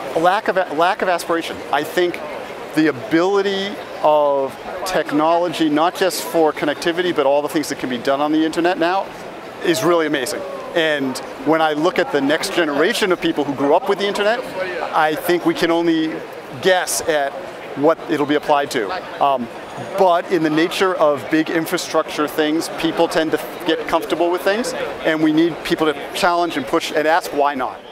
lack of aspiration. I think the ability of technology, not just for connectivity, but all the things that can be done on the internet now, is really amazing. And when I look at the next generation of people who grew up with the internet, I think we can only guess at what it'll be applied to. But in the nature of big infrastructure things, people tend to get comfortable with things, and we need people to challenge and push and ask why not.